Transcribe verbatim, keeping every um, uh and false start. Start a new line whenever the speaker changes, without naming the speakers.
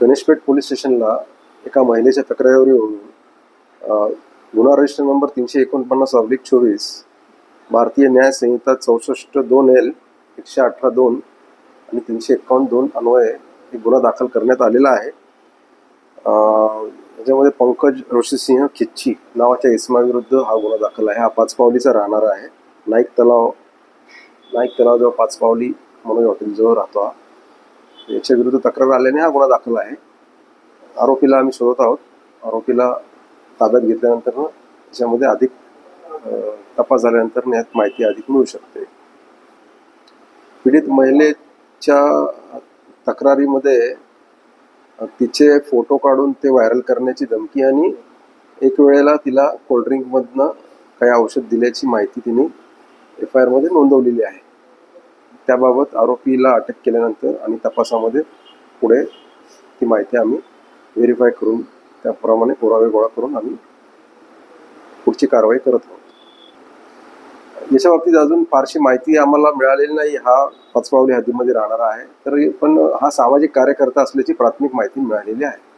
Ganeshpeth police स्टेशनला एका महिलेच्या तक्रारीवरून गुन्हा रजिस्टर नंबर तीनशे एकोणपन्नास ऑब्लिक चोवीस भारतीय न्याय संहिता चौसष्ट दोन एल एकशे अठरा दोन आणि तीनशे एकावन्न दोन अन्वये एक गुन्हा दाखल करण्यात आलेला आहे. याच्यामध्ये पंकज ऋषिसिंह खिच्ची नावाच्या इसमाविरुद्ध हा गुन्हा दाखल आहे. हा पाचपावलीचा राहणारा आहे. नाईक तलाव नाईक तलावजवळ पाचपावली मनोज हॉटेलजवळ राहतो. हा याच्या विरुद्ध तक्रार आल्याने हा गुन्हा दाखल आहे. आरोपीला आम्ही शोधत आहोत. आरोपीला ताब्यात घेतल्यानंतर त्याच्यामध्ये अधिक तपास झाल्यानंतर यात माहिती अधिक मिळू शकते. पीडित महिलेच्या तक्रारीमध्ये तिचे फोटो काढून ते व्हायरल करण्याची धमकी आणि एक वेळेला तिला कोल्ड्रिंकमधनं काही औषध दिल्याची माहिती तिने एफ आय आरमध्ये नोंदवलेली आहे. त्याबाबत आरोपीला अटक केल्यानंतर आणि तपासामध्ये पुढे ती माहिती आम्ही व्हेरीफाय करून त्याप्रमाणे पुरावे गोळा करून आम्ही पुढची कारवाई करत आहोत. याच्या बाबतीत अजून फारशी माहिती आम्हाला मिळालेली नाही. हा पाचपावली हद्दीमध्ये राहणारा आहे, तर पण हा सामाजिक कार्यकर्ता असल्याची प्राथमिक माहिती मिळालेली आहे.